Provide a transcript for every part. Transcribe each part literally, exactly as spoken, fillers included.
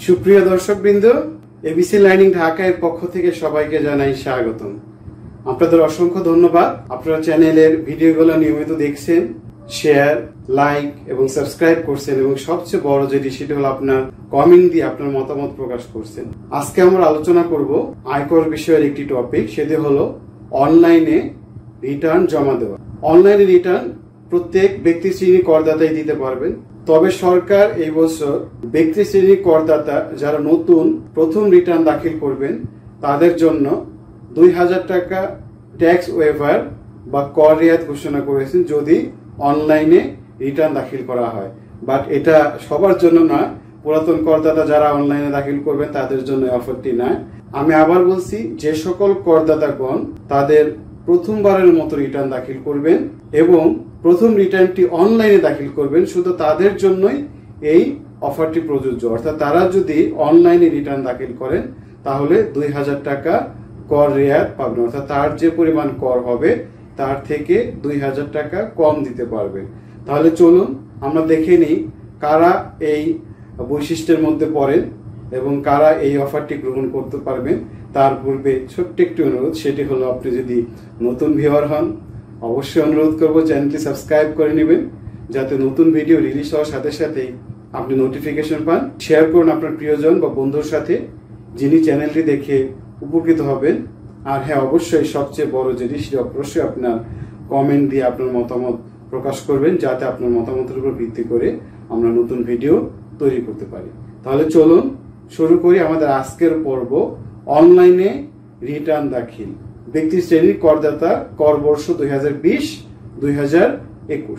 সুপ্রিয় দর্শকবৃন্দ, ABC learning Dhaka এর পক্ষ থেকে সবাইকে জানাই স্বাগতম। আপনাদের অসংখ্য ধন্যবাদ। আপনারা চ্যানেলের ভিডিওগুলো নিয়মিত দেখছেন, শেয়ার, লাইক এবং সাবস্ক্রাইব করছেন এবং সবচেয়ে বড় যেটি সেটা হলো আপনার কমেন্ট দিয়ে আপনার মতামত প্রকাশ করছেন। আজকে আমরা আলোচনা করব আয়কর বিষয়ের একটি টপিক, সেটি হলো অনলাইনে রিটার্ন জমা দেওয়া। অনলাইনে রিটার্ন প্রত্যেক ব্যক্তি শ্রেণী করদাতাই দিতে পারবেন, তবে সরকার এই বছর ব্যক্তি শ্রেণী করদাতা যারা নতুন প্রথম রিটার্ন দাখিল করবেন তাদের জন্য দুই হাজার টাকা ট্যাক্স ওয়েভার বা কর রেয়াত ঘোষণা করেছেন যদি অনলাইনে রিটার্ন দাখিল করা হয়। বাট এটা সবার জন্য না, পুরাতন করদাতা যারা অনলাইনে দাখিল করবেন তাদের জন্য অফারটি না। আমি আবার বলছি, যে সকল করদাতাগণ তাদের প্রথমবারের মতো রিটার্ন দাখিল করবেন এবং প্রথম রিটার্নটি অনলাইনে দাখিল করবেন, শুধু তাদের জন্যই এই অফারটি প্রযোজ্য। অর্থাৎ তারা যদি অনলাইনে রিটার্ন দাখিল করেন তাহলে দুই হাজার টাকা কর রেয়াত পাবেন, অর্থাৎ তার যে পরিমাণ কর হবে তার থেকে দুই হাজার টাকা কম দিতে পারবে। তাহলে চলুন আমরা দেখে নিই কারা এই বৈশিষ্ট্যের মধ্যে পড়েন এবং কারা এই অফারটি গ্রহণ করতে পারবেন। তার পূর্বে ছোট্ট একটি অনুরোধ, সেটি হলো আপনি যদি নতুন ভিউয়ার হন অবশ্যই অনুরোধ করব চ্যানেলটি সাবস্ক্রাইব করে নেবেন, যাতে নতুন ভিডিও রিলিজ হওয়ার সাথে সাথেই আপনি নোটিফিকেশন পান। শেয়ার করুন আপনার প্রিয়জন বা বন্ধুর সাথে যিনি চ্যানেলটি দেখে উপকৃত হবেন। আর হ্যাঁ, অবশ্যই সবচেয়ে বড় জিনিস, অবশ্যই আপনার কমেন্ট দিয়ে আপনার মতামত প্রকাশ করবেন, যাতে আপনার মতামতের উপর ভিত্তি করে আমরা নতুন ভিডিও তৈরি করতে পারি। তাহলে চলুন শুরু করি আমাদের আজকের পর্ব, অনলাইনে রিটার্ন দাখিল ব্যক্তি শ্রেণীর করদাতা কর বর্ষ দুই হাজার বিশ দুই হাজার একুশ।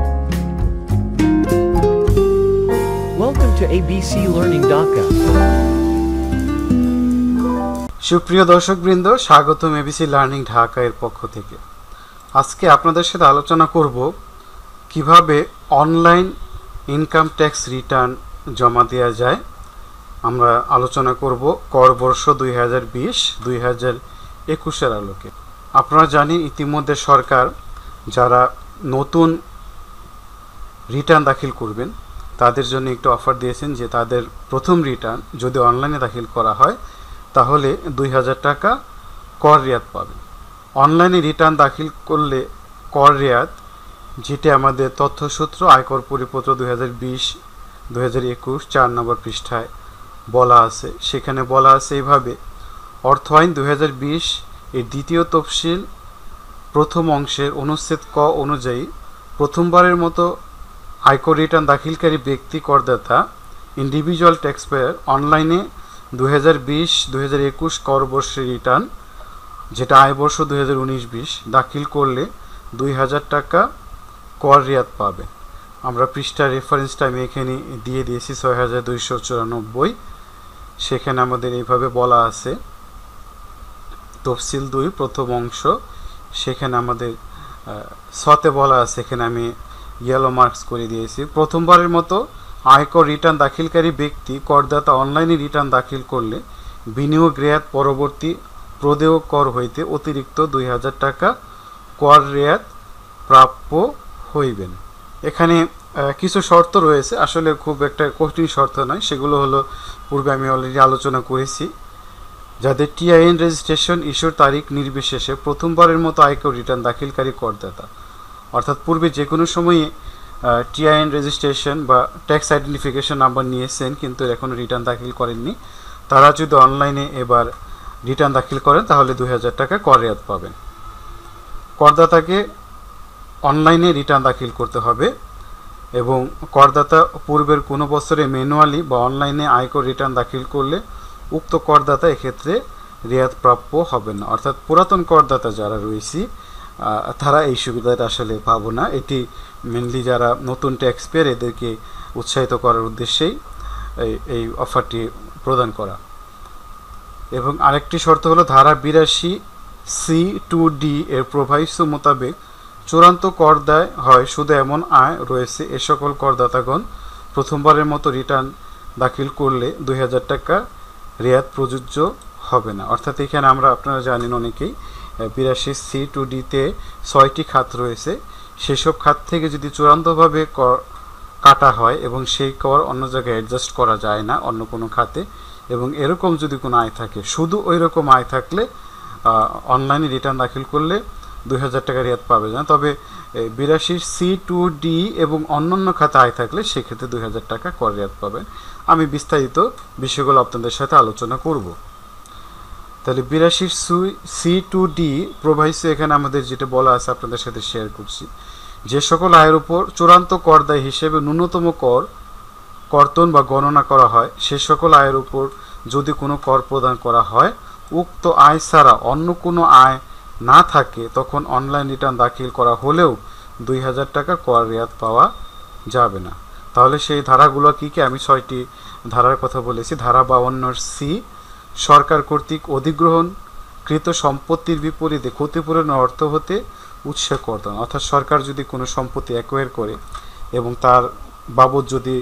Welcome to A B C Learning Dhaka. সুপ্রিয় দর্শকবৃন্দ, স্বাগতম এবিসি লার্নিং ঢাকা এর পক্ষ থেকে। আজকে আপনাদের সাথে আলোচনা করব কিভাবে অনলাইন ইনকাম ট্যাক্স রিটার্ন জমা দেওয়া যায়। আমরা আলোচনা করব কর বর্ষ দুই হাজার বিশ দুই হাজার একুশের আলোকে। আপনারা জানেন ইতিমধ্যে সরকার যারা নতুন রিটার্ন দাখিল করবেন তাদের জন্য একটু অফার দিয়েছেন যে তাদের প্রথম রিটার্ন যদি অনলাইনে দাখিল করা হয় তাহলে দুই হাজার টাকা কর রেয়াত পাবেন। অনলাইনে রিটার্ন দাখিল করলে কর রেয়াত, যেটি আমাদের তথ্যসূত্র আয়কর পরিপত্র দুই হাজার বিশ দুই হাজার একুশ চার নম্বর পৃষ্ঠায় বলা আছে। সেখানে বলা আছে এইভাবে, অর্থ আইন দুই হাজার বিশ এর দ্বিতীয় তফসিল প্রথম অংশের অনুচ্ছেদ ক অনুযায়ী প্রথমবারের মতো আয়কর রিটার্ন দাখিলকারী ব্যক্তি করদাতা ইন্ডিভিজুয়াল ট্যাক্স পেয়ার অনলাইনে দুই হাজার বিশ দুই হাজার একুশ কর বর্ষের রিটার্ন, যেটা আয় বর্ষ দুই হাজার উনিশ বিশ দাখিল করলে দুই হাজার টাকা কর রেয়াত পাবে। আমরা পৃষ্ঠার রেফারেন্সটা আমি এখানে দিয়ে দিয়েছি ছয় হাজার দুইশো চুরানব্বই। সেখানে আমাদের এইভাবে বলা আছে, তফসিল দুই প্রথম অংশ, সেখানে আমাদের সতে বলা আছে, এখানে আমি ইয়েলো মার্কস করে দিয়েছি। প্রথমবারের মতো আয়কর রিটার্ন দাখিলকারী ব্যক্তি করদাতা অনলাইনে রিটার্ন দাখিল করলে বিনিয়োগ রেয়াত পরবর্তী প্রদেয় কর হইতে অতিরিক্ত দুই হাজার টাকা কর রেয়াত প্রাপ্য হইবেন। এখানে কিছু শর্ত রয়েছে, আসলে খুব একটা কঠিন শর্ত নয়, সেগুলো হলো পূর্বে আমি অলরেডি আলোচনা করেছি। যাদের টিআইএন রেজিস্ট্রেশন ইস্যুর তারিখ নির্বিশেষে প্রথমবারের মতো আয়কর রিটার্ন দাখিলকারী করদাতা, অর্থাৎ পূর্বে যে কোনো সময়ে টিআইএন রেজিস্ট্রেশন বা ট্যাক্স আইডেন্টিফিকেশন নাম্বার নিয়েছেন কিন্তু এখনও রিটার্ন দাখিল করেননি, তারা যদি অনলাইনে এবার রিটার্ন দাখিল করেন তাহলে দুই হাজার টাকা কর রেয়াত পাবেন। করদাতাকে অনলাইনে রিটার্ন দাখিল করতে হবে এবং করদাতা পূর্বের কোনো বছরে ম্যানুয়ালি বা অনলাইনে আয়কর রিটার্ন দাখিল করলে উক্ত করদাতা এক্ষেত্রে রেয়াত প্রাপ্য হবে না। অর্থাৎ পুরাতন করদাতা যারা রয়েছে তারা এই সুবিধাটা আসলে পাবো না। এটি মেনলি যারা নতুন ট্যাক্স পেয়ার এদেরকে উৎসাহিত করার উদ্দেশ্যেই এই এই অফারটি প্রদান করা। এবং আরেকটি শর্ত হলো ধারা বিরাশি সি টু ডি এর প্রভাইস মোতাবেক চূড়ান্ত কর দায় হয় শুধু এমন আয় রয়েছে এ সকল করদাতাগণ প্রথমবারের মতো রিটার্ন দাখিল করলে দুই হাজার টাকা রেয়াত প্রযোজ্য হবে না। অর্থাৎ এখানে আমরা, আপনারা জানেন অনেকেই, বিরাশি সি টু ডিতে ছয়টি খাত রয়েছে, সেসব খাত থেকে যদি চূড়ান্তভাবে কর কাটা হয় এবং সেই কর অন্য জায়গায় অ্যাডজাস্ট করা যায় না অন্য কোনো খাতে, এবং এরকম যদি কোনো আয় থাকে, শুধু ওই রকম আয় থাকলে অনলাইনে রিটার্ন দাখিল করলে দুই হাজার টাকা রিয়াদ পাবে না। তবে বিরাশি সি টু ডি এবং অন্যান্য খাতে আয় থাকলে সেক্ষেত্রে দুই হাজার টাকা কর রিয়াদ পাবেন। আমি বিস্তারিত বিষয়গুলো আপনাদের সাথে আলোচনা করব। তাহলে বিরাশি সি টু ডি প্রভাইসে এখানে আমাদের যেটা বলা আছে আপনাদের সাথে শেয়ার করছি, যে সকল আয়ের উপর চূড়ান্ত কর দায় হিসেবে ন্যূনতম কর কর্তন বা গণনা করা হয়, সে সকল আয়ের উপর যদি কোনো কর প্রদান করা হয়, উক্ত আয় ছাড়া অন্য কোনো আয় না থাকে, তখন অনলাইন রিটার্ন দাখিল করা হলেও দুই হাজার টাকা কর রিয়াদ পাওয়া যাবে না। তাহলে সেই ধারাগুলো কী কী? আমি ছয়টি ধারার কথা বলেছি। ধারা বাউান্নর সি, সরকার কর্তৃক অধিগ্রহণকৃত সম্পত্তির বিপরীতে ক্ষতিপূরণের অর্থ হতে উৎসে কর্তন, অর্থাৎ সরকার যদি কোনো সম্পত্তি অ্যাকোয়ার করে এবং তার বাবদ যদি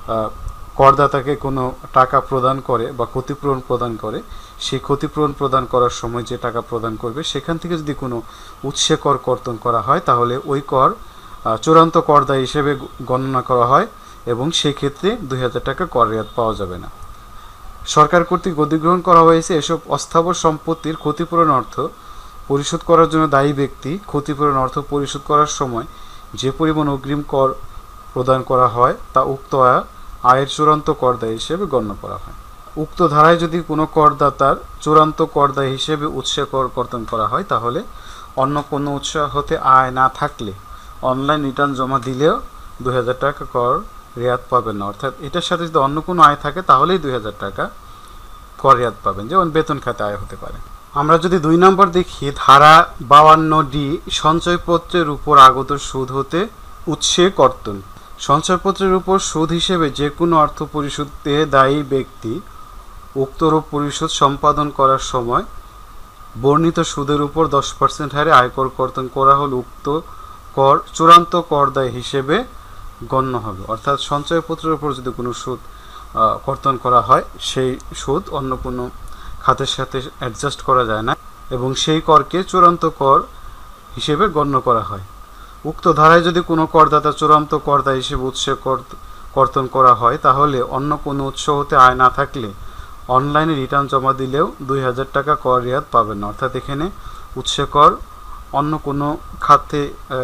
করদাতাকে কোনো টাকা প্রদান করে বা ক্ষতিপূরণ প্রদান করে, সেই ক্ষতিপূরণ প্রদান করার সময় যে টাকা প্রদান করবে সেখান থেকে যদি কোনো উৎসে কর কর্তন করা হয়, তাহলে ওই কর চূড়ান্ত কর দায় হিসেবে গণনা করা হয় এবং সেক্ষেত্রে দুই হাজার টাকা কর রিয়াদ পাওয়া যাবে না। সরকার কর্তৃক অধিগ্রহণ করা হয়েছে এসব অস্থাবর সম্পত্তির ক্ষতিপূরণ অর্থ পরিশোধ করার জন্য দায়ী ব্যক্তি ক্ষতিপূরণ অর্থ পরিশোধ করার সময় যে পরিমাণ অগ্রিম কর প্রদান করা হয় তা উক্ত আয়ের চূড়ান্ত কর দায় হিসেবে গণ্য করা হয়। উক্ত ধারায় যদি কোনো করদাতার চূড়ান্ত কর দায় হিসেবে উৎসে কর কর্তন করা হয়, তাহলে অন্য কোনো উৎস হতে আয় না থাকলে অনলাইন রিটার্ন জমা দিলেও দুই হাজার টাকা কর রিয়াদ পাবেন না। অর্থাৎ এটার সাথে যদি অন্য কোনো আয় থাকে তাহলেই দুই হাজার টাকা কর রিয়াদ পাবেন, যেমন বেতন খাতে আয় হতে পারে। আমরা যদি দুই নম্বর দেখি, ধারা বাউান্ন ডি, সঞ্চয়পত্রের উপর আগত সুদ হতে উৎসে কর্তন। সঞ্চয়পত্রের উপর সুদ হিসেবে যে কোনো অর্থ পরিশোধে দায়ী ব্যক্তি উক্তরূপ পরিশোধ সম্পাদন করার সময় বর্ণিত সুদের উপর দশ পার্সেন্ট হারে আয়কর কর্তন করা হলে উক্ত কর চূড়ান্ত কর দায় হিসেবে গণ্য হবে। অর্থাৎ সঞ্চয়পত্রের উপর যদি কোনো সুদ কর্তন করা হয়, সেই সুদ অন্য কোনো খাতের সাথে অ্যাডজাস্ট করা যায় না এবং সেই করকে চূড়ান্ত কর হিসেবে গণ্য করা হয়। উক্ত ধারায় যদি কোনো করদাতা চূড়ান্ত কর দায় হিসেবে উৎসে কর্তন করা হয়, তাহলে অন্য কোনো উৎস হতে আয় না থাকলে অনলাইনে রিটার্ন জমা দিলেও দুই হাজার টাকা কর রিয়াদ পাবেন না। অর্থাৎ এখানে উৎসে কর অন্য কোনো খাতে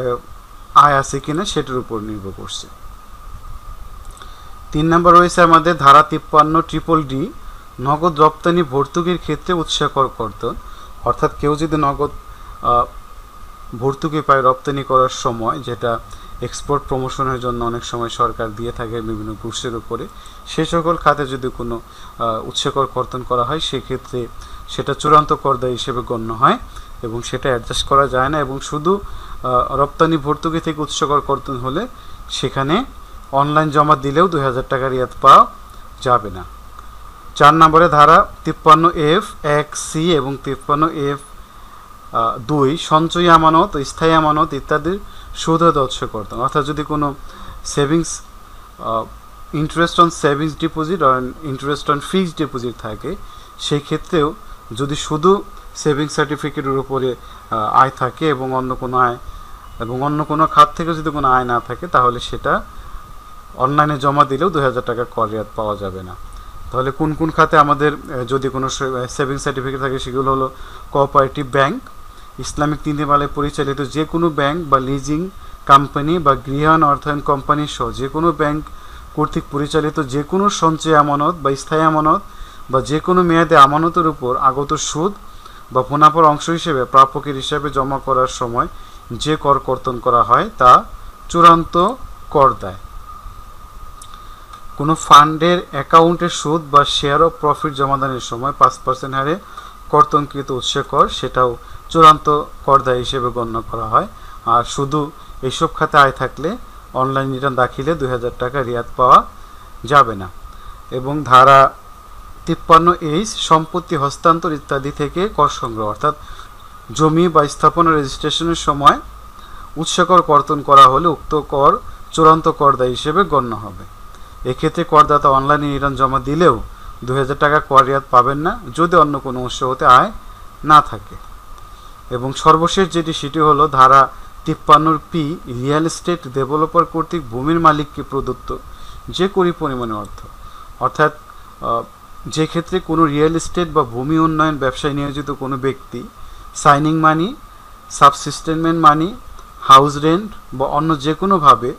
আয় আছে কিনা সেটার উপর নির্ভর করছে। তিন নম্বর রয়েছে আমাদের ধারা তিপ্পান্ন ট্রিপল ডি, নগদ রপ্তানি ভর্তুকির ক্ষেত্রে উৎসে কর কর্তন। অর্থাৎ কেউ যদি নগদ ভর্তুকি পায় রপ্তানি করার সময়, যেটা এক্সপোর্ট প্রমোশনের জন্য অনেক সময় সরকার দিয়ে থাকে বিভিন্ন গুডসের উপরে, সে সকল খাতে যদি কোনো উৎসে কর কর্তন করা হয়, সেক্ষেত্রে সেটা চূড়ান্ত কর দায় হিসেবে গণ্য হয় এবং সেটা অ্যাডজাস্ট করা যায় না, এবং শুধু রপ্তানি ভর্তুকি থেকে উৎসে কর কর্তন হলে সেখানে অনলাইন জমা দিলেও দুই হাজার টাকা রিয়াদ পাওয়া যাবে না। চার নম্বরে ধারা তিপ্পান্ন এফ এক সি এবং তিপ্পান্ন এফ দুই, সঞ্চয়ী আমানত, স্থায়ী আমানত ইত্যাদির সুদ হতে উৎসে কর্তন। অর্থাৎ যদি কোনো savings interest on savings deposit আর ইন্টারেস্ট অন ফিক্সড ডিপোজিট থাকে, সেই ক্ষেত্রেও যদি শুধু সেভিংস সার্টিফিকেটের উপরে আয় থাকে এবং অন্য কোনো আয় এবং অন্য কোনো খাত থেকে যদি কোনো আয় না থাকে, তাহলে সেটা অনলাইনে জমা দিলেও দুই হাজার টাকা কর রিয়াদ পাওয়া যাবে না। তাহলে কোন কোন খাতে আমাদের যদি কোনো সেভিংস সার্টিফিকেট থাকে, সেগুলো হলো কোঅপারেটিভ ব্যাংক, ইসলামিক নীতিমালায় পরিচালিত যে কোনো ব্যাংক বা লিজিং কোম্পানি বা গৃহায়ন অর্থায়ন কোম্পানি সহ যে কোনো ব্যাংক কর্তৃক পরিচালিত যে কোনো সঞ্চয় আমানত বা স্থায়ী আমানত বা যে কোনো মেয়াদে আমানতের উপর আগত সুদ বা মুনাফার অংশ হিসেবে প্রাপকের হিসাবে জমা করার সময় যে কর কর্তন করা হয় তা চূড়ান্ত কর দায়। কোনো ফান্ডের অ্যাকাউন্টের সুদ বা শেয়ার অফ প্রফিট জমাদানের সময় পাঁচ পার্সেন্ট হারে কর্তনকৃত উৎসে কর, সেটাও চূড়ান্ত কর দায় হিসেবে গণ্য করা হয়। আর শুধু এইসব খাতে আয় থাকলে অনলাইন রিটার্ন দাখিলে দুই হাজার টাকা রিয়াদ পাওয়া যাবে না। এবং ধারা তিপ্পান্ন এইচ, সম্পত্তি হস্তান্তর ইত্যাদি থেকে কর সংগ্রহ, অর্থাৎ জমি বা স্থাপনা রেজিস্ট্রেশনের সময় উৎসে কর কর্তন করা হলে উক্ত কর চূড়ান্ত কর দায় হিসেবে গণ্য হবে। এক্ষেত্রে করদাতা অনলাইনে রিটার্ন জমা দিলেও দুই হাজার টাকা কর রিয়াদ পাবেন না যদি অন্য কোনো উৎস হতে আয় না থাকে। এবং সর্বশেষ যেটি সেটি হলো ধারা তিপ্পান্ন পি রিয়েল এস্টেট ডেভেলপার কর্তৃক ভূমির মালিককে প্রদত্ত যে কোনো পরিমাণে অর্থ, অর্থাৎ যে ক্ষেত্রে কোনো রিয়েল এস্টেট বা ভূমি উন্নয়ন ব্যবসায় নিয়োজিত কোনো ব্যক্তি signing money, subsistence money, house rent বা অন্য যে কোনোভাবে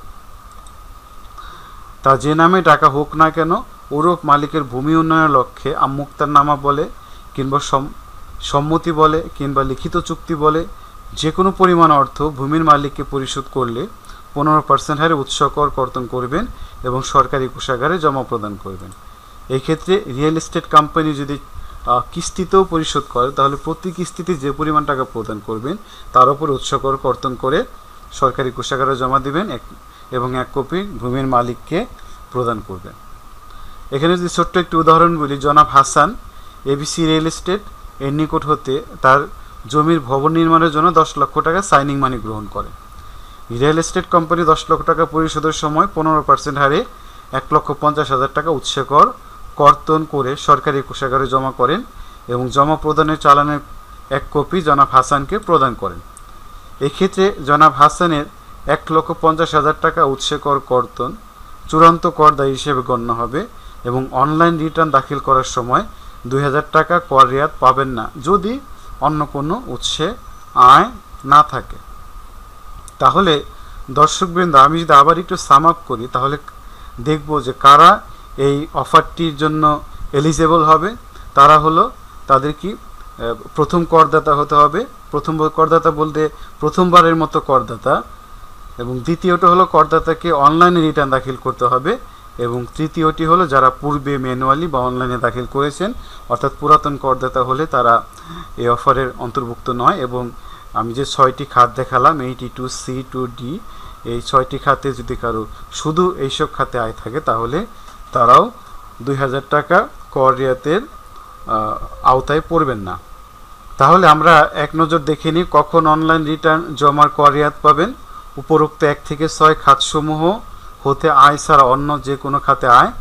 তা যে নামে টাকা হোক না কেন ওরূপ মালিকের ভূমি উন্নয়নের লক্ষ্যে আমুক্তারনামা বলে কিংবা সম্মতি বলে কিংবা লিখিত চুক্তি বলে যে কোনো পরিমাণ অর্থ ভূমির মালিককে পরিশোধ করলে পনেরো পার্সেন্ট হারে উৎস কর কর্তন করবেন এবং সরকারি কোষাগারে জমা প্রদান করবেন। এই ক্ষেত্রে রিয়েল এস্টেট কোম্পানি যদি কিস্তিতেও পরিশোধ করে তাহলে প্রতি কিস্তিতে যে পরিমাণ টাকা প্রদান করবেন তার উপর উৎস কর কর্তন করে সরকারি কোষাগারে জমা দিবেন এবং এক কপি ভূমির মালিককে প্রদান করবেন। এখানে যদি ছোট্ট একটি উদাহরণ বলি, জনাব হাসান এবিসি রিয়েল এস্টেট এর নিকট হতে তার জমির ভবন নির্মাণের জন্য দশ লক্ষ টাকা সাইনিং মানি গ্রহণ করে। রিয়েল এস্টেট কোম্পানি দশ লক্ষ টাকা পরিশোধের সময় পনেরো পার্সেন্ট হারে এক লক্ষ পঞ্চাশ হাজার টাকা উৎস কর কর্তন করে সরকারি কোষাগারে জমা করেন এবং জমা প্রদানের চালানের এক কপি জনাব হাসানকে প্রদান করেন। এক্ষেত্রে জনাব হাসানের এক লক্ষ পঞ্চাশ হাজার টাকা উৎস কর কর্তন চূড়ান্ত কর দায়ী হিসেবে গণ্য হবে এবং অনলাইন রিটার্ন দাখিল করার সময় দুই হাজার টাকা কর রেয়াত পাবেন না যদি অন্য কোনো উৎসে আয় না থাকে। তাহলে দর্শকবৃন্দ, আমি যদি আবার একটু সাম আপ করি তাহলে দেখব যে কারা এই অফারটির জন্য এলিজেবল হবে। তারা হলো, তাদের কি প্রথম করদাতা হতে হবে, প্রথম করদাতা বলতে প্রথমবারের মতো করদাতা, এবং দ্বিতীয়টা হলো করদাতাকে অনলাইনে রিটার্ন দাখিল করতে হবে, এবং তৃতীয়টি হলো যারা পূর্বে ম্যানুয়ালি বা অনলাইনে দাখিল করেছেন, অর্থাৎ পুরাতন করদাতা হলে তারা এই অফারের অন্তর্ভুক্ত নয়। এবং আমি যে ছয়টি খাত দেখালাম eighty two C to D, এই ছয়টি খাতে যদি কারো শুধু এইসব খাতে আয় থাকে তাহলে তারাও দুই হাজার টাকা কর রিয়াতের আওতায় পড়বেন না। তাহলে আমরা এক নজর দেখে নিই কখন অনলাইন রিটার্ন জমার কর রিয়াত পাবেন। উপরোক্ত এক থেকে ছয় খাতসমূহ হতে আয় ছাড়া অন্য যে কোনো খাতে আয়।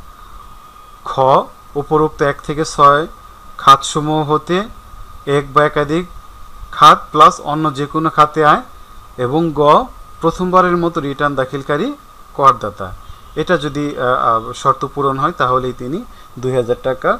খ, উপরোক্ত এক থেকে ছয় খাতসমূহ হতে এক বা একাধিক খাত প্লাস অন্য যে কোনো খাতে আয়। এবং গ, প্রথমবারের মতো রিটার্ন দাখিলকারী করদাতা। এটা যদি শর্ত পূরণ হয় তাহলেই তিনি দুই হাজার টাকা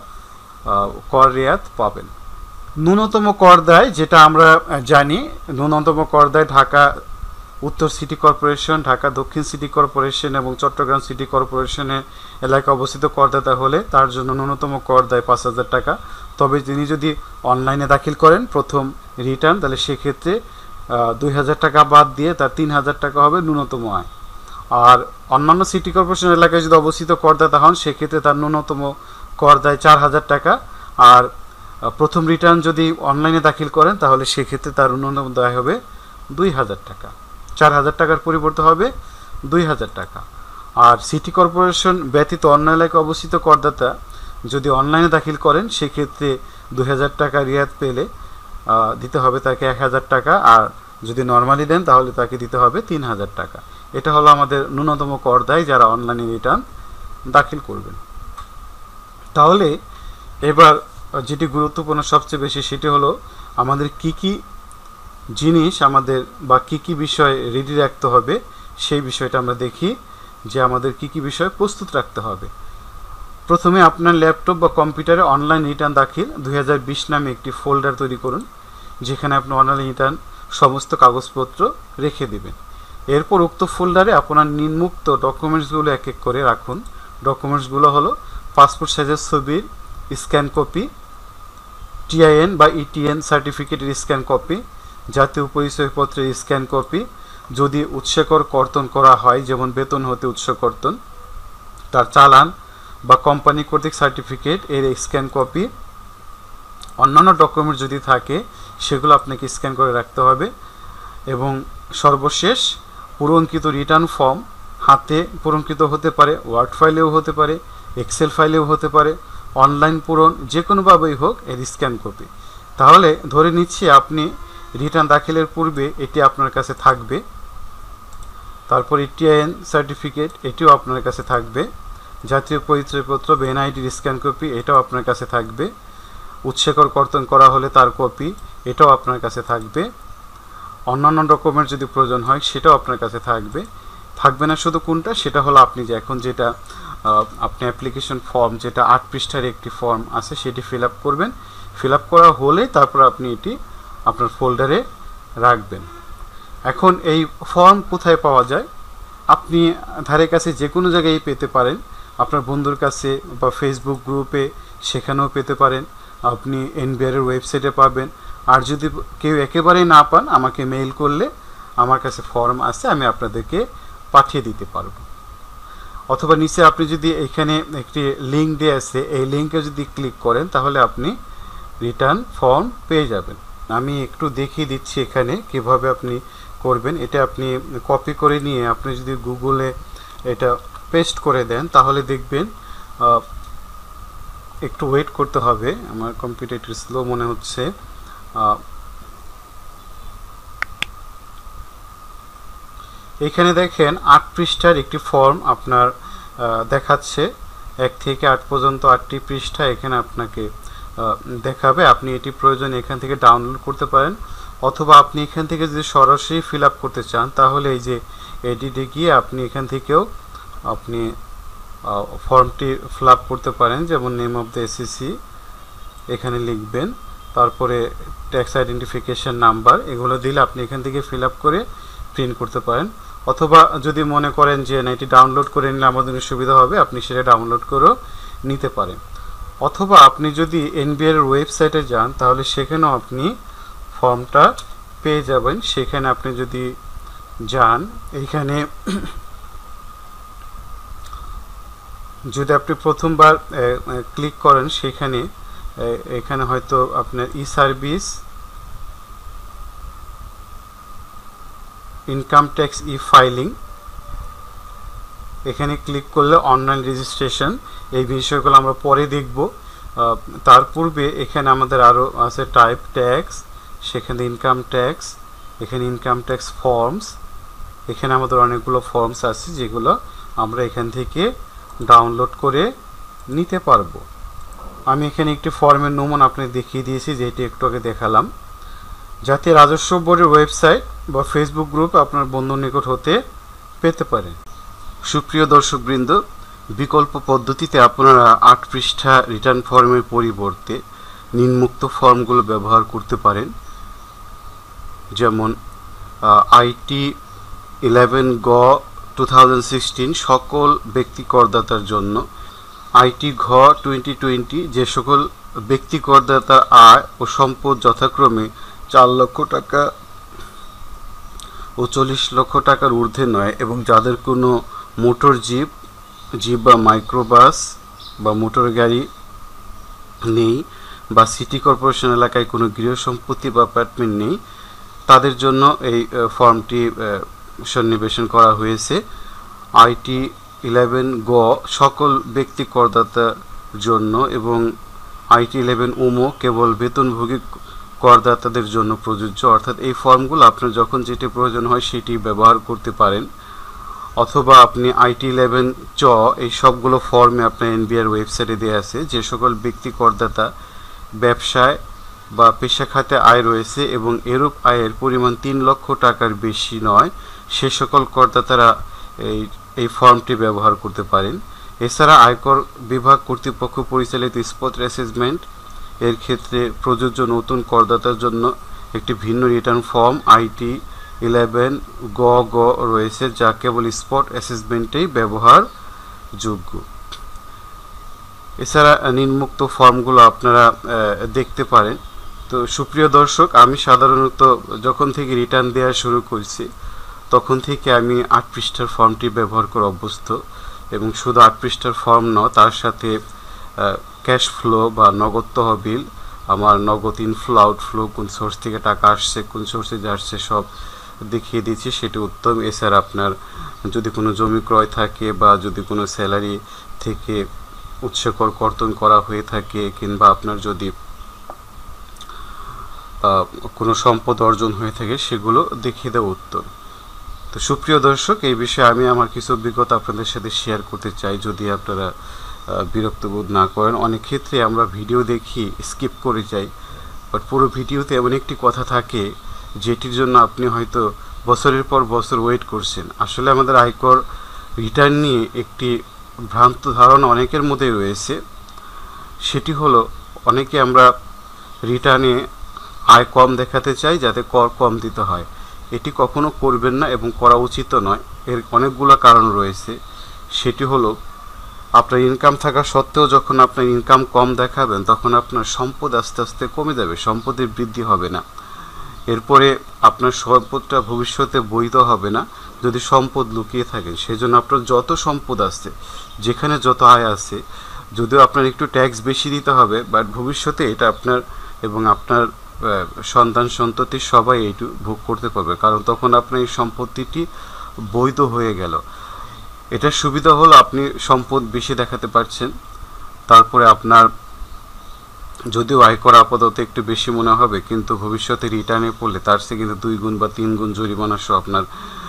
কর রেয়াত পাবেন। ন্যূনতম কর দায় যেটা আমরা জানি, ন্যূনতম কর দায় ঢাকা উত্তর সিটি কর্পোরেশন, ঢাকা দক্ষিণ সিটি কর্পোরেশন এবং চট্টগ্রাম সিটি কর্পোরেশনের এলাকায় অবস্থিত করদাতা হলে তার জন্য ন্যূনতম কর দায় পাঁচ হাজার টাকা। তবে তিনি যদি অনলাইনে দাখিল করেন প্রথম রিটার্ন তাহলে সেক্ষেত্রে দুই হাজার টাকা বাদ দিয়ে তার তিন হাজার টাকা হবে ন্যূনতম আয়। আর অন্যান্য সিটি কর্পোরেশন এলাকায় যদি অবস্থিত করদাতা হন সেক্ষেত্রে তার ন্যূনতম কর দায় চার হাজার টাকা। আর প্রথম রিটার্ন যদি অনলাইনে দাখিল করেন তাহলে সেক্ষেত্রে তার ন্যূনতম দায় হবে দুই হাজার টাকা, চার হাজার টাকার পরিবর্তে হবে দুই হাজার টাকা। আর সিটি কর্পোরেশন ব্যতীত অন্য এলাকায় অবস্থিত করদাতা যদি অনলাইনে দাখিল করেন সেক্ষেত্রে দুই হাজার টাকা রিয়াত পেলে দিতে হবে তাকে এক হাজার টাকা, আর যদি নর্মালি দেন তাহলে তাকে দিতে হবে তিন হাজার টাকা। এটা হলো আমাদের ন্যূনতম কর দায় যারা অনলাইনে রিটার্ন দাখিল করবেন। তাহলে এবার যেটি গুরুত্বপূর্ণ সবচেয়ে বেশি সেটি হলো আমাদের কি কি জিনিস আমাদের বা কি কি বিষয় রেডি রাখতে হবে সেই বিষয়টা আমরা দেখি যে আমাদের কি কি বিষয় প্রস্তুত রাখতে হবে। প্রথমে আপনার ল্যাপটপ বা কম্পিউটারে অনলাইন রিটার্ন দাখিল দুই হাজার বিশ নামে একটি ফোল্ডার তৈরি করুন যেখানে আপনি অনলাইন রিটার্ন সমস্ত কাগজপত্র রেখে দেবেন। এরপর উক্ত ফোল্ডারে আপনার নিম্নোক্ত ডকুমেন্টসগুলো এক এক করে রাখুন। ডকুমেন্টসগুলো হলো পাসপোর্ট সাইজের ছবির স্ক্যান কপি, টিআইএন বা ইটিএন সার্টিফিকেটের স্ক্যান কপি, জাতীয় পরিচয়পত্রের স্ক্যান কপি, যদি উৎসকর কর্তন করা হয় যেমন বেতন হতে উৎসকর্তন, তার চালান বা কোম্পানি কর্তৃক সার্টিফিকেট এর স্ক্যান কপি, অন্যান্য ডকুমেন্ট যদি থাকে সেগুলো আপনাকে স্ক্যান করে রাখতে হবে। এবং সর্বশেষ পূরণকৃত রিটার্ন ফর্ম হাতে পূরণকৃত হতে পারে, ওয়ার্ড ফাইলেও হতে পারে, এক্সেল ফাইলেও হতে পারে, অনলাইন পূরণ যে কোনোভাবেই হোক এর স্ক্যান কপি। তাহলে ধরে নিচ্ছি আপনি রিটার্ন দাখিলের পূর্বে এটি আপনার কাছে থাকবে, তারপর টিআইএন সার্টিফিকেট এটিও আপনার কাছে থাকবে, জাতীয় পরিচয়পত্র বা এনআইডির স্ক্যান কপি এটাও আপনার কাছে থাকবে, উৎসকর কর্তন করা হলে তার কপি এটাও আপনার কাছে থাকবে, অন্যান্য ডকুমেন্ট যদি প্রয়োজন হয় সেটাও আপনার কাছে থাকবে। থাকবে না শুধু কোনটা, সেটা হলো আপনি যে এখন যেটা আপনি অ্যাপ্লিকেশন ফর্ম, যেটা আট পৃষ্ঠার একটি ফর্ম আছে, সেটি ফিল আপ করবেন। ফিল আপ করা হলে তারপর আপনি এটি আপনার ফোল্ডারে রাখবেন। এখন এই ফর্ম কোথায় পাওয়া যায়? আপনি ধারে কাছে যে কোনো জায়গায় পেতে পারেন, আপনার বন্ধুর কাছে বা ফেসবুক গ্রুপে, সেখানেও পেতে পারেন। আপনি এনবিআরের ওয়েবসাইটে পাবেন। আর যদি কেউ একেবারেই না পান, আমাকে মেইল করলে আমার কাছে ফর্ম আছে, আমি আপনাদেরকে পাঠিয়ে দিতে পারবো। অথবা নিচে আপনি যদি এখানে একটি লিঙ্ক দিয়ে আছে, এই লিঙ্কে যদি ক্লিক করেন তাহলে আপনি রিটার্ন ফর্ম পেয়ে যাবেন। আমি একটু দেখিয়ে দিচ্ছি এখানে কিভাবে আপনি করবেন। এটা আপনি কপি করে নিয়ে আপনি যদি গুগলে এটা পেস্ট করে দেন তাহলে দেখবেন, একটু ওয়েট করতে হবে, আমার কম্পিউটার একটু স্লো মনে হচ্ছে। এখানে দেখেন আট পৃষ্ঠার একটি ফর্ম আপনার দেখাচ্ছে, এক থেকে আট পর্যন্ত আটটি পৃষ্ঠা এখানে আপনাকে দেখাবে। আপনি এটি প্রয়োজন এখান থেকে ডাউনলোড করতে পারেন, অথবা আপনি এখান থেকে যদি সরাসরি ফিল আপ করতে চান তাহলে এই যে এডিটে গিয়ে আপনি এখান থেকেও আপনি ফর্মটি ফিল আপ করতে পারেন। যেমন নেম অফ দ্য এসএসসি এখানে লিখবেন, তারপরে ট্যাক্স আইডেন্টিফিকেশন নাম্বার, এগুলো দিলে আপনি এখান থেকে ফিল আপ করে প্রিন্ট করতে পারেন। অথবা যদি মনে করেন যে না এটি ডাউনলোড করে নিলে আমাদের সুবিধা হবে, আপনি সেটা ডাউনলোড করেও নিতে পারেন। অথবা আপনি যদি এনবিআর এর ওয়েবসাইটে যান তাহলে সেখানেও আপনি ফর্মটা পেয়ে যাবেন। সেখানে আপনি যদি যান, এইখানে যদি আপনি প্রথমবার ক্লিক করেন সেখানে এখানে হয়তো আপনার e service, income tax e filing, এখানে ক্লিক করলে অনলাইন রেজিস্ট্রেশন, এই বিষয়গুলো আমরা পরে দেখব। তার পূর্বে এখানে আমাদের আরও আছে টাইপ ট্যাক্স, সেখানে ইনকাম ট্যাক্স, এখানে ইনকাম ট্যাক্স ফর্মস, এখানে আমাদের অনেকগুলো ফর্মস আছে যেগুলো আমরা এখান থেকে ডাউনলোড করে নিতে পারবো। আমি এখানে একটি ফর্মের নমুনা আপনাকে দেখিয়ে দিয়েছি, যেটি একটু আগে দেখালাম। জাতীয় রাজস্ব বোর্ডের ওয়েবসাইট বা ফেসবুক গ্রুপ আপনার বন্ধুর নিকট হতে পেতে পারেন। সুপ্রিয় দর্শকবৃন্দ, বিকল্প পদ্ধতিতে আপনারা আট পৃষ্ঠা রিটার্ন ফর্মের পরিবর্তে নিম্নোক্ত ফর্মগুলো ব্যবহার করতে পারেন। যেমন আইটি ইলেভেন গ টু থাউজেন্ড সিক্সটিন সকল ব্যক্তি করদাতার জন্য, আইটি ঘ টোয়েন্টি টোয়েন্টি যে সকল ব্যক্তি করদাতার আয় ও সম্পদ যথাক্রমে চার লক্ষ টাকা ও চল্লিশ লক্ষ টাকার ঊর্ধ্বে নয় এবং যাদের কোনো মোটর জিপ জিপ বা মাইক্রোবাস বা মোটর গাড়ি নেই বা সিটি কর্পোরেশন এলাকায় কোনো গৃহ সম্পত্তি বা অ্যাপার্টমেন্ট নেই, তাদের জন্য এই ফর্মটি সন্নিবেশন করা হয়েছে। আইটি ইলেভেন গ সকল ব্যক্তি করদাতার জন্য এবং আইটি ইলেভেন উমো কেবল বেতনভোগী করদাতাদের জন্য প্রযোজ্য। অর্থাৎ এই ফর্মগুলো আপনার যখন যেটি প্রয়োজন হয় সেটি ব্যবহার করতে পারেন। অথবা আপনি আইটি ইলেভেন চ এই সবগুলো ফর্মে আপনার এনবিআর ওয়েবসাইটে দেওয়া আছে, যে সকল ব্যক্তি করদাতা ব্যবসায় বা পেশা খাতে আয় রয়েছে এবং এরূপ আয়ের পরিমাণ তিন লক্ষ টাকার বেশি নয়, সে সকল করদাতারা এই এই ফর্মটি ব্যবহার করতে পারেন। এছাড়া আয়কর বিভাগ কর্তৃপক্ষ পরিচালিত স্পট অ্যাসেসমেন্ট এর ক্ষেত্রে প্রযোজ্য নতুন করদাতার জন্য একটি ভিন্ন রিটার্ন ফর্ম আইটি ইলেভেন গ গ রয়েছে, যা কেবল স্পট অ্যাসেসমেন্টেই ব্যবহারযোগ্য। এছাড়া নিম্নোক্ত ফর্মগুলো আপনারা দেখতে পারেন। তো সুপ্রিয় দর্শক, আমি সাধারণত যখন থেকে রিটার্ন দেওয়া শুরু করছি তখন থেকে আমি আট পৃষ্ঠার ফর্মটি ব্যবহার করে অভ্যস্ত, এবং শুধু আট পৃষ্ঠার ফর্ম নয়, তার সাথে ক্যাশ ফ্লো বা নগদ তহবিল, আমার নগদ ইনফ্লো আউটফ্লো, কোন সোর্স থেকে টাকা আসছে, কোন সোর্সে যাচ্ছে, সব দেখিয়ে দিচ্ছি, সেটি উত্তম। এছাড়া আপনার যদি কোনো জমি ক্রয় থাকে বা যদি কোনো স্যালারি থেকে উৎসকর কর্তন করা হয়ে থাকে, কিংবা আপনার যদি কোনো সম্পদ অর্জন হয়ে থাকে, সেগুলো দেখিয়ে দেওয়া উত্তম। তো সুপ্রিয় দর্শক, এই বিষয়ে আমি আমার কিছু অভিজ্ঞতা আপনাদের সাথে শেয়ার করতে চাই, যদি আপনারা বিরক্ত বোধ না করেন। অনেক ক্ষেত্রে আমরা ভিডিও দেখি, স্কিপ করে যাই, বাট পুরো ভিডিওতে এমন একটি কথা থাকে যেটির জন্য আপনি হয়তো বছরের পর বছর ওয়েট করছেন। আসলে আমাদের আয়কর রিটার্ন নিয়ে একটি ভ্রান্ত ধারণা অনেকের মধ্যেই রয়েছে। সেটি হলো অনেকে আমরা রিটার্নে আয় কম দেখাতে চাই যাতে কর কম দিতে হয়। এটি কখনো করবেন না এবং করা উচিত নয়। এর অনেকগুলো কারণ রয়েছে। সেটি হলো আপনার ইনকাম থাকা সত্ত্বেও যখন আপনার ইনকাম কম দেখাবেন তখন আপনার সম্পদ আস্তে আস্তে কমে যাবে, সম্পদের বৃদ্ধি হবে না। এরপরে আপনার সম্পদটা ভবিষ্যতে বৈধ হবে না যদি সম্পদ লুকিয়ে থাকেন। সেই জন্য আপনার যত সম্পদ আছে, যেখানে যত আয় আছে, যদিও আপনার একটু ট্যাক্স বেশি দিতে হবে, বাট ভবিষ্যতে এটা আপনার এবং আপনার সন্তান সন্ততি সবাই এইটু ভোগ করতে পারবে, কারণ তখন আপনার এই সম্পত্তিটি বৈধ হয়ে গেল। এটার সুবিধা হলো আপনি সম্পদ বেশি দেখাতে পারছেন। তারপরে আপনার যদিও আয়কর আপাতত একটু বেশি মনে হবে, কিন্তু ভবিষ্যতে রিটার্নে পড়লে তার চেয়ে কিন্তু দুই গুণ বা তিন গুণ জরিমানা সহ আপনার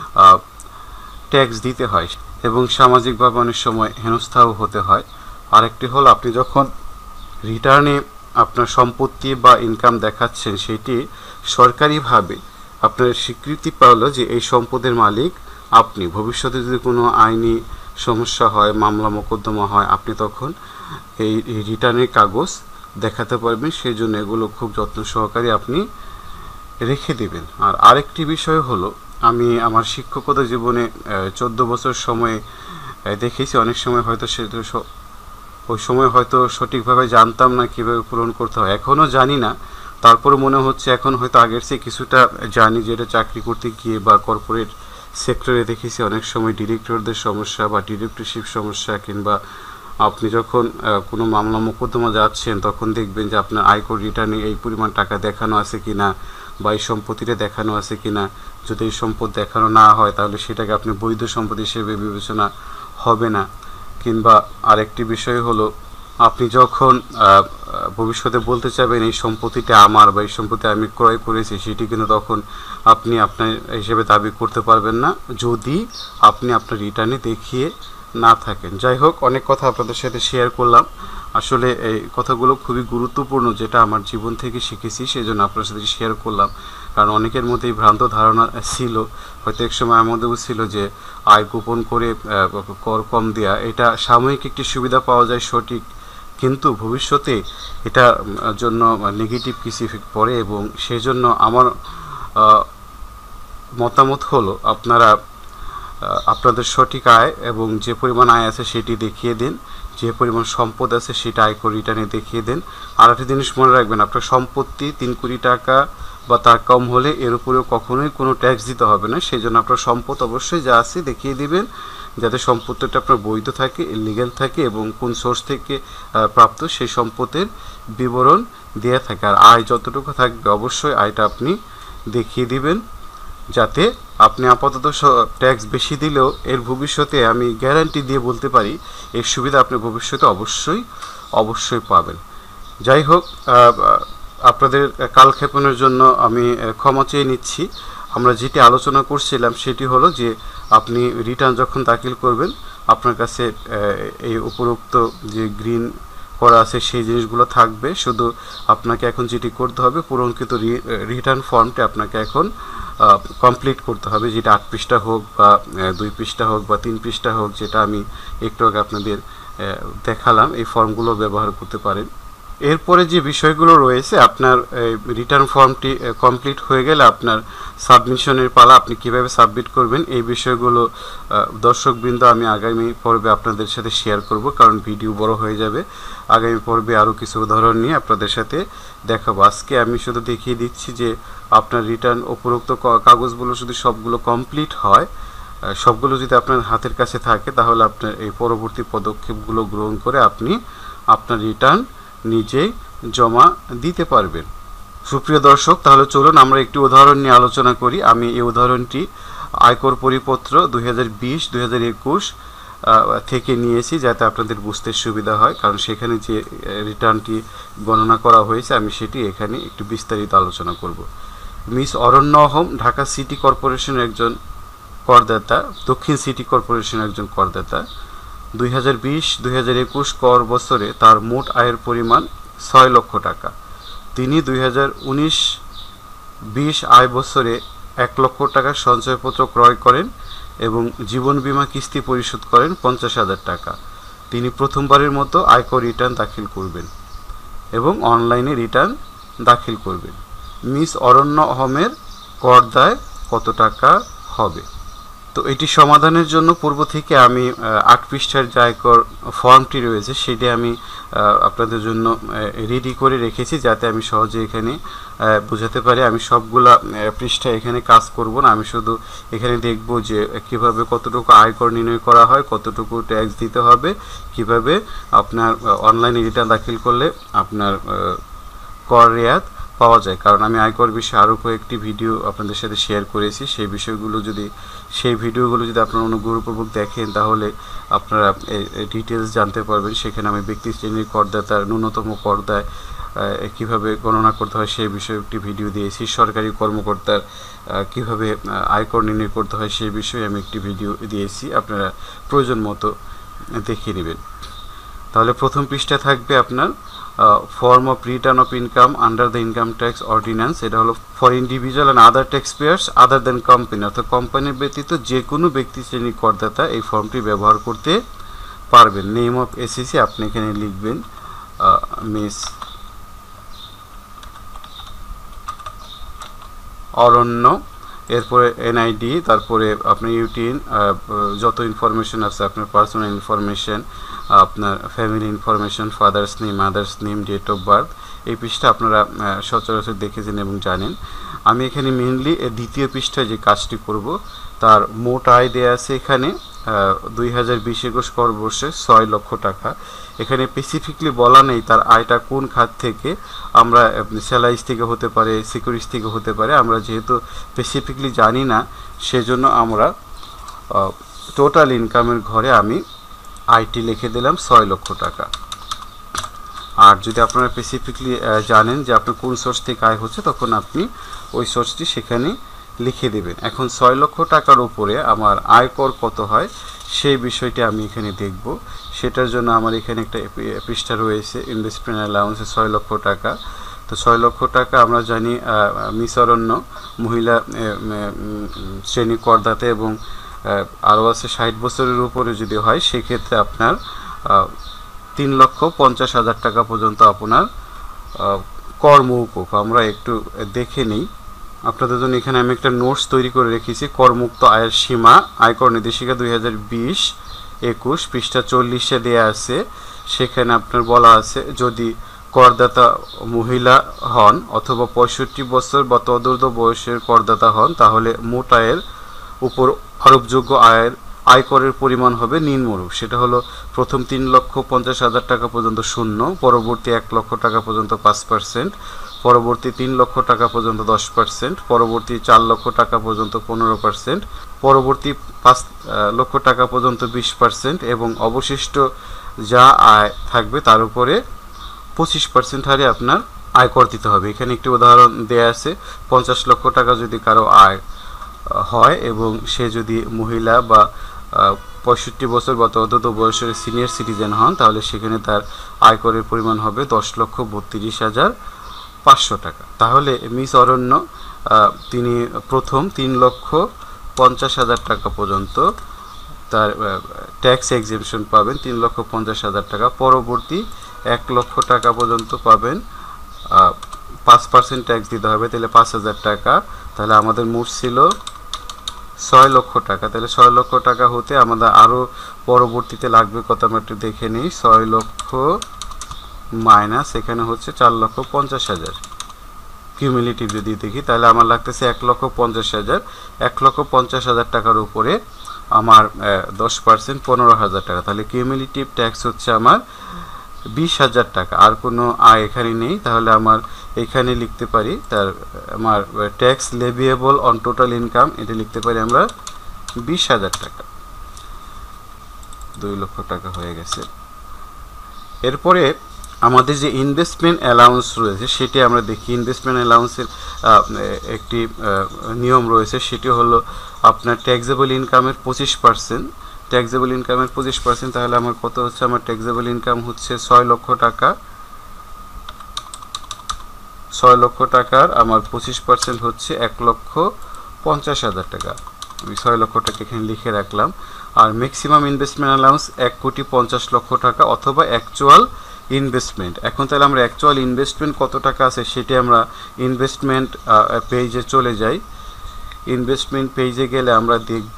ট্যাক্স দিতে হয় এবং সামাজিকভাবে অনেক সময় হেনস্থাও হতে হয়। আরেকটি হলো আপনি যখন রিটার্নে আপনার সম্পত্তি বা ইনকাম দেখাচ্ছেন, সেটি সরকারিভাবে আপনার স্বীকৃতি পাওয়ালো যে এই সম্পদের মালিক আপনি। ভবিষ্যতে যদি কোনো আইনি সমস্যা হয়, মামলা মোকদ্দমা হয়, আপনি তখন এই রিটার্নের কাগজ দেখাতে পারবেন। সেই জন্য এগুলো খুব যত্ন সহকারে আপনি রেখে দেবেন। আর আরেকটি বিষয় হলো, আমি আমার শিক্ষকতা জীবনে চোদ্দ বছর সময়ে দেখেছি অনেক সময় হয়তো সে ওই সময় হয়তো সঠিকভাবে জানতাম না কীভাবে পূরণ করতে হয়, এখনও জানি না। তারপরে মনে হচ্ছে এখন হয়তো আগের চেয়ে কিছুটা জানি, যেটা চাকরি করতে গিয়ে বা কর্পোরেট সেক্টরে দেখেছি অনেক সময় ডিরেক্টরদের সমস্যা বা ডিরেক্টরশিপ সমস্যা, কিংবা আপনি যখন কোনো মামলা মোকদ্দমা যাচ্ছেন তখন দেখবেন যে আপনার আয়কর রিটার্নে এই পরিমাণ টাকা দেখানো আছে কি না বা এই সম্পত্তিটা দেখানো আছে কি না। যদি এই সম্পদ দেখানো না হয় তাহলে সেটাকে আপনি বৈধ সম্পদ হিসেবে বিবেচনা হবে না। কিংবা আরেকটি বিষয় হলো, আপনি যখন ভবিষ্যতে বলতে চাইবেন এই সম্পত্তিটা আমার বা এই সম্পত্তি আমি ক্রয় করেছি, সেটি কিন্তু তখন আপনি আপনার হিসেবে দাবি করতে পারবেন না যদি আপনি আপনার রিটার্নে দেখিয়ে না থাকেন। যাই হোক, অনেক কথা আপনাদের সাথে শেয়ার করলাম। আসলে এই কথাগুলো খুবই গুরুত্বপূর্ণ, যেটা আমার জীবন থেকে শিখেছি, সেই জন্য আপনার সাথে শেয়ার করলাম। কারণ অনেকের মধ্যেই ভ্রান্ত ধারণা ছিল, হয়তো এক সময় আমাদেরও ছিল যে আয় গোপন করে কর কম দেওয়া এটা সাময়িক একটি সুবিধা পাওয়া যায় সঠিক, কিন্তু ভবিষ্যতে এটার জন্য নেগেটিভ কিছু ইফেক্ট পড়ে। এবং সেই জন্য আমার মতামত হলো, আপনারা আপনাদের সঠিক আয় এবং যে পরিমাণ আয় আছে সেটি দেখিয়ে দিন, যে পরিমাণ সম্পদ আছে সেটা আয়কর রিটার্নে দেখিয়ে দিন। আর একটা জিনিস মনে রাখবেন, আপনার সম্পত্তি তিন কোটি টাকা বা তার কম হলে এর উপরেও কখনোই কোনো ট্যাক্স দিতে হবে না। সেই জন্য আপনার সম্পদ অবশ্যই যা আছে দেখিয়ে দিবেন, যাতে সম্পত্তিটা আপনার বৈধ থাকে, লিগ্যাল থাকে এবং কোন সোর্স থেকে প্রাপ্ত সেই সম্পদের বিবরণ দেওয়া থাকে। আর আয় যতটুকু থাকবে অবশ্যই আয়টা আপনি দেখিয়ে দিবেন, যাতে আপনি আপাতত ট্যাক্স বেশি দিলেও এর ভবিষ্যতে আমি গ্যারান্টি দিয়ে বলতে পারি এর সুবিধা আপনি ভবিষ্যতে অবশ্যই অবশ্যই পাবেন। যাই হোক, আপনাদের কালক্ষেপণের জন্য আমি ক্ষমা চেয়ে নিচ্ছি। আমরা যেটি আলোচনা করছিলাম সেটি হলো যে আপনি রিটার্ন যখন দাখিল করবেন, আপনার কাছে এই উপরোক্ত যে গ্রিন করা আছে সেই জিনিসগুলো থাকবে। শুধু আপনাকে এখন যেটি করতে হবে, পূরণকৃত রিটার্ন ফর্মটি আপনাকে এখন কমপ্লিট করতে হবে, যেটা আট পৃষ্ঠা হোক বা দুই পৃষ্ঠা হোক বা তিন পৃষ্ঠা হোক, যেটা আমি একটু আগে আপনাদের দেখালাম। এই ফর্মগুলো ব্যবহার করতে পারেন। এরপরে যে বিষয়গুলো রয়েছে, আপনার রিটার্ন ফর্মটি কমপ্লিট হয়ে গেলে আপনার সাবমিশনের পালা, আপনি কিভাবে সাবমিট করবেন এই বিষয়গুলো দর্শকবৃন্দ আমি আগামী পর্বে আপনাদের সাথে শেয়ার করব, কারণ ভিডিও বড় হয়ে যাবে। আগামী পর্বে আরও কিছু উদাহরণ নিয়ে আপনাদের সাথে দেখাবো। আজকে আমি শুধু দেখিয়ে দিচ্ছি যে আপনার রিটার্ন উপরোক্ত কাগজগুলো যদি সবগুলো কমপ্লিট হয়, সবগুলো যদি আপনার হাতের কাছে থাকে, তাহলে আপনার এই পরবর্তী পদক্ষেপগুলো গ্রহণ করে আপনি আপনার রিটার্ন নিজেই জমা দিতে পারবেন। সুপ্রিয় দর্শক, তাহলে চলুন আমরা একটি উদাহরণ নিয়ে আলোচনা করি। আমি এই উদাহরণটি আয়কর পরিপত্র দুই হাজার বিশ দুই হাজার একুশ থেকে নিয়েছি, যাতে আপনাদের বুঝতে সুবিধা হয়, কারণ সেখানে যে রিটার্নটি গণনা করা হয়েছে আমি সেটি এখানে একটু বিস্তারিত আলোচনা করব। মিস অরণ্য আহম ঢাকা সিটি কর্পোরেশনের একজন করদাতা, দক্ষিণ সিটি কর্পোরেশনের একজন করদাতা। দুই হাজার বিশ দুই হাজার একুশ কর বছরে তার মোট আয়ের পরিমাণ ছয় লক্ষ টাকা। তিনি দুই হাজার উনিশ বিশ আয় বছরে এক লক্ষ টাকার সঞ্চয়পত্র ক্রয় করেন এবং জীবন বীমা কিস্তি পরিশোধ করেন পঞ্চাশ হাজার টাকা, তিনি প্রথমবারের মতো আয়কর রিটার্ন দাখিল করবেন এবং অনলাইনে রিটার্ন দাখিল করবেন। মিস অরণ্য আহমের কর দায় কত টাকা হবে? তো এটি সমাধানের জন্য পূর্ব থেকে আমি আট পৃষ্ঠার যে আয়কর ফর্মটি রয়েছে সেটি আমি আপনাদের জন্য রেডি করে রেখেছি, যাতে আমি সহজে এখানে বোঝাতে পারি। আমি সবগুলা পৃষ্ঠা এখানে কাজ করব না, আমি শুধু এখানে দেখব যে কিভাবে কতটুকু আয়কর নির্ণয় করা হয়, কতটুকু ট্যাক্স দিতে হবে, কিভাবে আপনার অনলাইনে রিটার্ন দাখিল করলে আপনার কর রেয়াত পাওয়া যায়। কারণ আমি আয়কর বিষয়ে আরও কয়েকটি ভিডিও আপনাদের সাথে শেয়ার করেছি, সেই বিষয়গুলো যদি সেই ভিডিওগুলো যদি আপনারা অনুগ্রহপূর্বক দেখেন তাহলে আপনারা ডিটেলস জানতে পারবেন। সেখানে আমি ব্যক্তি শ্রেণীর করদাতার ন্যূনতম করদায় কীভাবে গণনা করতে হয় সেই বিষয়ে একটি ভিডিও দিয়েছি। সরকারি কর্মকর্তার কীভাবে আয়কর নির্ণয় করতে হয় সেই বিষয়ে আমি একটি ভিডিও দিয়েছি, আপনারা প্রয়োজন মতো দেখিয়ে নেবেন। তাহলে প্রথম পৃষ্ঠা থাকবে আপনার form of return of income under the income tax ordinance. এটা হলো for individual and other taxpayers other than company, অর্থাৎ কোম্পানির ব্যতীত যে কোনো ব্যক্তি শ্রেণীর করদাতা এই ফর্মটি ব্যবহার করতে পারবেন। নেম অফ এসএসসি আপনি এখানে লিখবেন মিস অরণ্য, এরপরে এনআইডি, তারপরে আপনার ইউটিন, যত ইনফরমেশন আছে আপনার পার্সোনাল ইনফরমেশন, আপনার family information, father's name, mother's name, date of birth. এই পৃষ্ঠা আপনারা সচরাচর দেখেছেন এবং জানেন। আমি এখানে মেনলি দ্বিতীয় পৃষ্ঠায় যে কাজটি করব, তার মোট আয় দেয়া আছে এখানে দুই হাজার বিশ একুশ করবর্ষে ছয় লক্ষ টাকা। এখানে স্পেসিফিকলি বলা নেই তার আয়টা কোন খাত থেকে, আমরা স্যালারিজ থেকে হতে পারে, সিকিউরিটিজ থেকে হতে পারে। আমরা যেহেতু স্পেসিফিকলি জানি না, সেজন্য আমরা টোটাল ইনকামের ঘরে আমি আইটি লিখে দিলাম ছয় লক্ষ টাকা। আর যদি আপনারা স্পেসিফিকলি জানেন যে আপনার কোন সোর্স থেকে আয় হচ্ছে, তখন আপনি ওই সোর্সটি সেখানে লিখে দেবেন। এখন ছয় লক্ষ টাকার উপরে আমার আয়কর কত হয় সেই বিষয়টি আমি এখানে দেখব। সেটার জন্য আমার এখানে একটা পৃষ্ঠা রয়েছে ইনভেস্টমেন্ট অ্যালাউন্সে ছয় লক্ষ টাকা। তো ছয় লক্ষ টাকা আমরা জানি মিস অরণ্য মহিলা শ্রেণী করদাতা এবং আরও আছে ষাট বছরের উপরে যদি হয় সেক্ষেত্রে আপনার তিন লক্ষ পঞ্চাশ হাজার টাকা পর্যন্ত আপনার কর মৌকুফ। আমরা একটু দেখে নিই আপনাদের জন্য। এখানে আমি একটা নোটস তৈরি করে রেখেছি, করমুক্ত আয়ের সীমা আয়কর নির্দেশিকা দুই হাজার বিশ একুশ পৃষ্ঠা চল্লিশে দেয়া আছে। সেখানে আপনার বলা আছে যদি করদাতা মহিলা হন অথবা পঁয়ষট্টি বছর বা তদূর্ধ্ব বয়সের করদাতা হন তাহলে মোট আয়ের উপর আরোপযোগ্য আয়ের আয়করের পরিমাণ হবে নিম্নরূপ। সেটা হলো প্রথম তিন লক্ষ পঞ্চাশ হাজার টাকা পর্যন্ত শূন্য, পরবর্তী এক লক্ষ টাকা পর্যন্ত পাঁচ পার্সেন্ট, পরবর্তী তিন লক্ষ টাকা পর্যন্ত দশ পার্সেন্ট, পরবর্তী চার লক্ষ টাকা পর্যন্ত পনেরো পার্সেন্ট, পরবর্তী পাঁচ লক্ষ টাকা পর্যন্ত বিশ পার্সেন্ট এবং অবশিষ্ট যা আয় থাকবে তার উপরে পঁচিশ পার্সেন্ট হারে আপনার আয়কর দিতে হবে। এখানে একটি উদাহরণ দেয়া আছে, পঞ্চাশ লক্ষ টাকা যদি কারো আয় হয় এবং সে যদি মহিলা বা পঁয়ষট্টি বছর বা ততোধিক বয়সের সিনিয়র সিটিজেন হন তাহলে সেখানে তার আয়করের পরিমাণ হবে দশ লক্ষ বত্রিশ হাজার পাঁচশো টাকা। তাহলে মিস অরণ্য তিনি প্রথম তিন লক্ষ পঞ্চাশ হাজার টাকা পর্যন্ত তার ট্যাক্স এক্সেমশন পাবেন, তিন লক্ষ পঞ্চাশ হাজার টাকা। পরবর্তী এক লক্ষ টাকা পর্যন্ত পাবেন পাঁচ পার্সেন্ট ট্যাক্স দিতে হবে, তাহলে পাঁচ হাজার টাকা। তাহলে আমাদের মোট ছিল ছয় লক্ষ টাকা। তাহলে ছয় লক্ষ টাকা হতে আমাদের আরও পরবর্তীতে লাগবে কত আমরা একটু দেখে নিই। ছয় লক্ষ মাইনাস এখানে হচ্ছে চার লক্ষ পঞ্চাশ হাজার কিউমুলেটিভ যদি দেখি তাহলে আমার লাগতেছে এক লক্ষ পঞ্চাশ হাজার। এক লক্ষ পঞ্চাশ হাজার টাকার উপরে আমার দশ পার্সেন্ট পনেরো হাজার টাকা, তাহলে কিউমুলেটিভ ট্যাক্স হচ্ছে আমার বিশ হাজার টাকা। আর কোনো আয় এখানে নেই, তাহলে আমার এখানে লিখতে পারি তার আমার tax leviable on total income, এটা লিখতে পারি আমরা বিশ হাজার টাকা। দুই লক্ষ টাকা হয়ে গেছে। এরপরে আমাদের যে ইনভেস্টমেন্ট অ্যালাউন্স রয়েছে সেটি আমরা দেখি। ইনভেস্টমেন্ট অ্যালাউন্সের একটি নিয়ম রয়েছে, সেটি হলো আপনার ট্যাক্সেবল ইনকামের পঁচিশ পার্সেন্ট ট্যাক্সেবল ইনকামের পঁচিশ পার্সেন্ট তাহলে আমার কত হচ্ছে, আমার ট্যাক্সেবল ইনকাম হচ্ছে ছয় লক্ষ টাকা। ছয় লক্ষ টাকার আমার পঁচিশ পার্সেন্ট হচ্ছে এক লক্ষ পঞ্চাশ হাজার টাকা। আমি ছয় লক্ষ টাকা এখানে লিখে রাখলাম। আর ম্যাক্সিমাম ইনভেস্টমেন্ট অ্যালাউন্স এক কোটি পঞ্চাশ লক্ষ টাকা অথবা অ্যাকচুয়াল ইনভেস্টমেন্ট। এখন তাহলে আমরা অ্যাকচুয়াল ইনভেস্টমেন্ট কত টাকা আছে সেটি আমরা ইনভেস্টমেন্ট পেজে চলে যাই। ইনভেস্টমেন্ট পেজে গেলে আমরা দেখব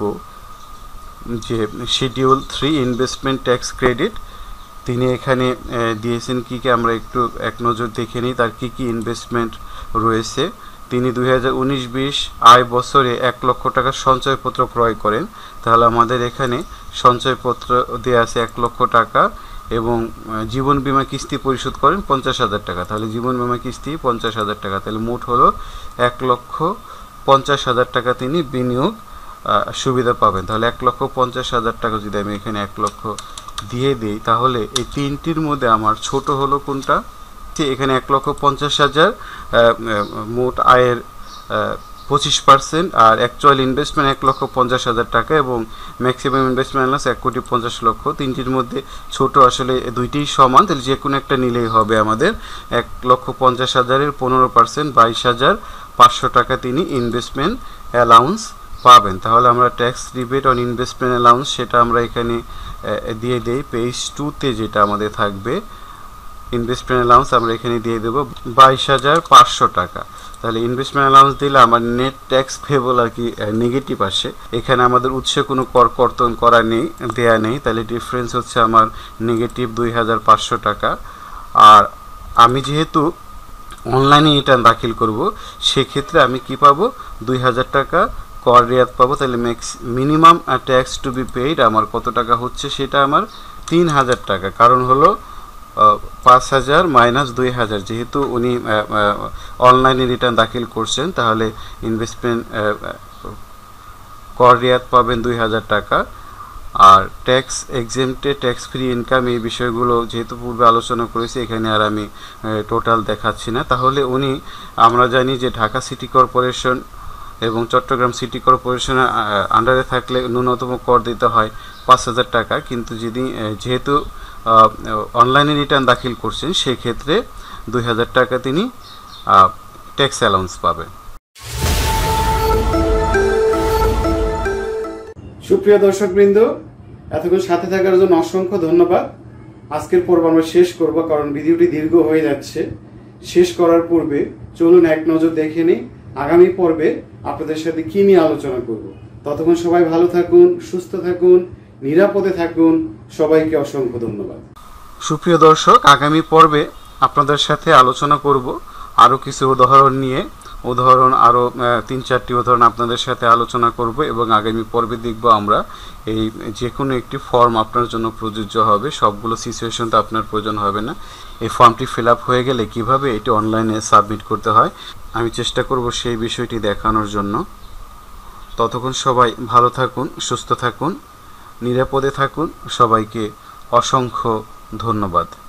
যে schedule three investment tax credit তিনি এখানে দিয়েছেন কী কী, আমরা একটু এক নজর দেখে নিই তার কী কী ইনভেস্টমেন্ট রয়েছে। তিনি দুই হাজার উনিশ বিশ আয় বছরে এক লক্ষ টাকার সঞ্চয়পত্র ক্রয় করেন। তাহলে আমাদের এখানে সঞ্চয়পত্র দেওয়া আছে এক লক্ষ টাকা এবং জীবন বীমা কিস্তি পরিশোধ করেন পঞ্চাশ হাজার টাকা। তাহলে জীবন বীমা কিস্তি পঞ্চাশ হাজার টাকা, তাহলে মোট হলো এক লক্ষ পঞ্চাশ হাজার টাকা তিনি বিনিয়োগ সুবিধা পাবেন। তাহলে এক লক্ষ পঞ্চাশ হাজার টাকা যদি আমি এখানে এক লক্ষ দিয়ে দিই তাহলে এই তিনটির মধ্যে আমার ছোট হলো কোনটা, এখানে এক লক্ষ পঞ্চাশ হাজার মোট আয়ের পঁচিশ পার্সেন্ট আর অ্যাকচুয়াল ইনভেস্টমেন্ট এক লক্ষ পঞ্চাশ হাজার টাকা এবং ম্যাক্সিমাম ইনভেস্টমেন্ট অ্যালাউন্স এক কোটি পঞ্চাশ লক্ষ। তিনটির মধ্যে ছোট আসলে দুইটিই সমান, তাহলে যে কোনো একটা নিলেই হবে আমাদের। এক লক্ষ পঞ্চাশ হাজারের পনেরো পার্সেন্ট বাইশ হাজার পাঁচশো টাকা তিনি ইনভেস্টমেন্ট অ্যালাউন্স পাবেন। তাহলে আমরা tax rebate on investment allowance সেটা আমরা এখানে দিয়ে দেই পেজ টুতে, যেটা আমাদের থাকবে ইনভেস্টমেন্ট অ্যালাউন্স আমরা এখানে দিয়ে দেবো বাইশ হাজার পাঁচশো টাকা। তাহলে ইনভেস্টমেন্ট অ্যালাউন্স দিলে আমার নেট ট্যাক্স পেবল আর কি নেগেটিভ আসে, এখানে আমাদের উৎসে কোনো কর কর্তন করা নেই, দেয়া নেই, তাহলে ডিফারেন্স হচ্ছে আমার নেগেটিভ দুই হাজার পাঁচশো টাকা। আর আমি যেহেতু অনলাইনে রিটার্ন দাখিল করব সেক্ষেত্রে আমি কি পাবো, দুই হাজার টাকা কর রেয়াত পাবো। তাহলে max minimum tax to be paid আমার কত টাকা হচ্ছে, সেটা আমার তিন হাজার টাকা। কারণ হলো পাঁচ হাজার মাইনাস দুই হাজার, যেহেতু উনি অনলাইনে রিটার্ন দাখিল করছেন তাহলে ইনভেস্টমেন্ট কর রেয়াত পাবেন দুই হাজার টাকা। আর ট্যাক্স এক্সেম্পটে ট্যাক্স ফ্রি ইনকাম এই বিষয়গুলো যেহেতু পূর্বে আলোচনা করেছি এখানে আর আমি টোটাল দেখাচ্ছি না। তাহলে উনি, আমরা জানি যে ঢাকা সিটি কর্পোরেশন এবং চট্টগ্রাম সিটি কর্পোরেশনের আন্ডারে থাকলে ন্যূনতম কর দিতে হয় পাঁচ হাজার টাকা, কিন্তু যদি যেহেতু অনলাইনে রিটার্ন দাখিল করছেন সেক্ষেত্রে দুই হাজার টাকা তিনি ট্যাক্স অ্যালাউন্স পাবেন। সুপ্রিয় দর্শকবৃন্দ, এতক্ষণ সাথে থাকার জন্য অসংখ্য ধন্যবাদ। আজকের পর্ব আমরা শেষ করব কারণ ভিডিওটি দীর্ঘ হয়ে যাচ্ছে। শেষ করার পূর্বে চলুন এক নজর দেখে নিই আগামী পর্বে আপনাদের সাথে কি নিয়ে আলোচনা করব। ততক্ষণ সবাই ভালো থাকুন, সুস্থ থাকুন, নিরাপদে থাকুন। সবাইকে অসংখ্য ধন্যবাদ। সুপ্রিয় দর্শক, আগামী পর্বে আপনাদের সাথে আলোচনা করব আরও কিছু উদাহরণ নিয়ে। উদাহরণ আরও তিন চারটি উদাহরণ আপনাদের সাথে আলোচনা করব এবং আগামী পর্বে দেখব আমরা এই যে কোনো একটি ফর্ম আপনার জন্য প্রযোজ্য হবে, সবগুলো সিচুয়েশন তো আপনার প্রয়োজন হবে না। এই ফর্মটি ফিল আপ হয়ে গেলে কিভাবে এটি অনলাইনে সাবমিট করতে হয় আমি চেষ্টা করব সেই বিষয়টি দেখানোর জন্য। ততক্ষণ সবাই ভালো থাকুন, সুস্থ থাকুন, নিরাপদে থাকুন। সবাইকে অসংখ্য ধন্যবাদ।